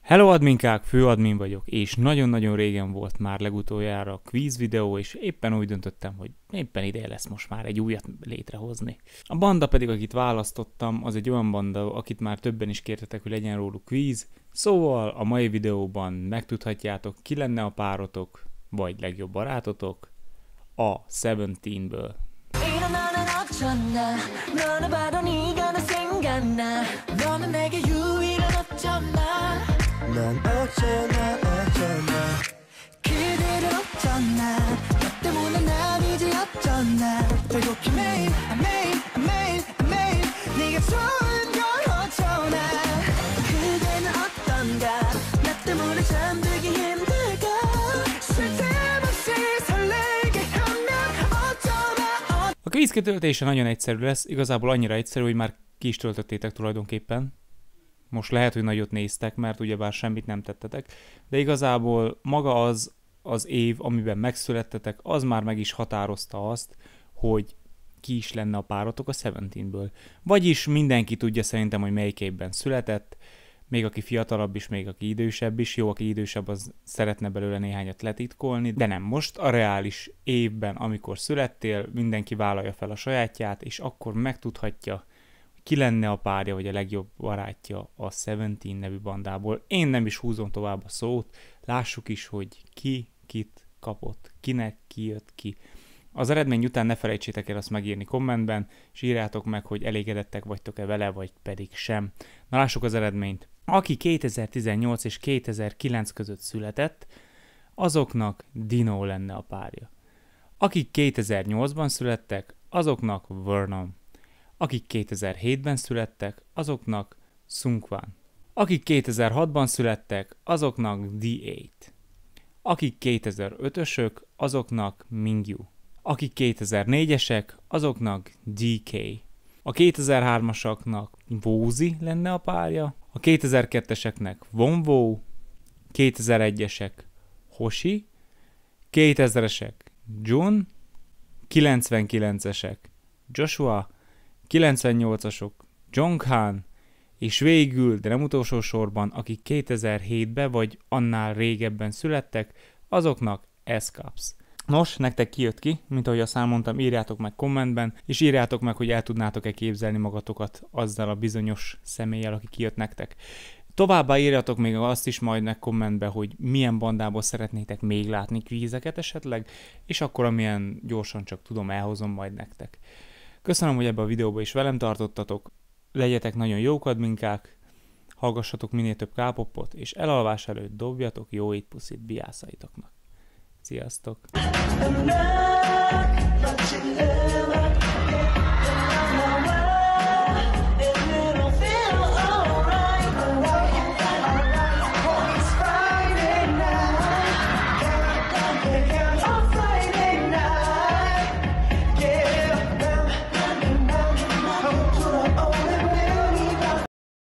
Hello adminkák, főadmin vagyok, és nagyon-nagyon régen volt már legutoljára quiz videó, és éppen úgy döntöttem, hogy éppen ideje lesz most már egy újat létrehozni. A banda pedig, akit választottam, az egy olyan banda, akit már többen is kértetek, hogy legyen róluk quiz, szóval a mai videóban megtudhatjátok, ki lenne a párotok, vagy legjobb barátotok a Seventeen-ből. 넌 어쩌나 그대를 어쩌나 너 때문에 난 이제 어쩌나 결국 매일 네가 좋은 걸 어쩌나 그대는 어떤가 나 때문에 잠들기 힘들까 쉴 틈 없이 설레게 하면 어쩌나. A quiz kitöltése nagyon egyszerű lesz, igazából annyira egyszerű, hogy már ki is töltöttétek tulajdonképpen. Most lehet, hogy nagyot néztek, mert ugyebár semmit nem tettetek, de igazából maga az év, amiben megszülettetek, az már meg is határozta azt, hogy ki is lenne a párotok a Seventeenből. Vagyis mindenki tudja szerintem, hogy melyik évben született, még aki fiatalabb is, még aki idősebb is. Jó, aki idősebb, az szeretne belőle néhányat letitkolni, de nem most a reális évben, amikor születtél, mindenki vállalja fel a sajátját, és akkor megtudhatja, ki lenne a párja, vagy a legjobb barátja a Seventeen nevű bandából. Én nem is húzom tovább a szót, lássuk is, hogy ki kit kapott, kinek ki jött ki. Az eredmény után ne felejtsétek el azt megírni kommentben, és írjátok meg, hogy elégedettek vagytok-e vele, vagy pedig sem. Na lássuk az eredményt. Aki 2018 és 2009 között született, azoknak Dino lenne a párja. Akik 2008-ban születtek, azoknak Vernon. Akik 2007-ben születtek, azoknak Seungkwan. Akik 2006-ban születtek, azoknak D8. Akik 2005-ösök, azoknak Mingyu. Akik 2004-esek, azoknak DK. A 2003-asaknak Woozi lenne a párja, a 2002-eseknek Wonwo, 2001-esek Hoshi, 2000-esek Jun, 99-esek Joshua, 98-asok Jonghan, és végül, de nem utolsó sorban, akik 2007-ben vagy annál régebben születtek, azoknak S-Cups. Nos, nektek kijött ki, mint ahogy azt elmondtam, írjátok meg kommentben, és írjátok meg, hogy el tudnátok-e képzelni magatokat azzal a bizonyos személlyel, aki kijött nektek. Továbbá írjatok még azt is majd meg kommentbe, hogy milyen bandából szeretnétek még látni kvízeket esetleg, és akkor amilyen gyorsan csak tudom, elhozom majd nektek. Köszönöm, hogy ebben a videóban is velem tartottatok, legyetek nagyon jók adminkák, hallgassatok minél több K-popot, és elalvás előtt dobjatok jó étpuszit biászaitoknak. Sziasztok!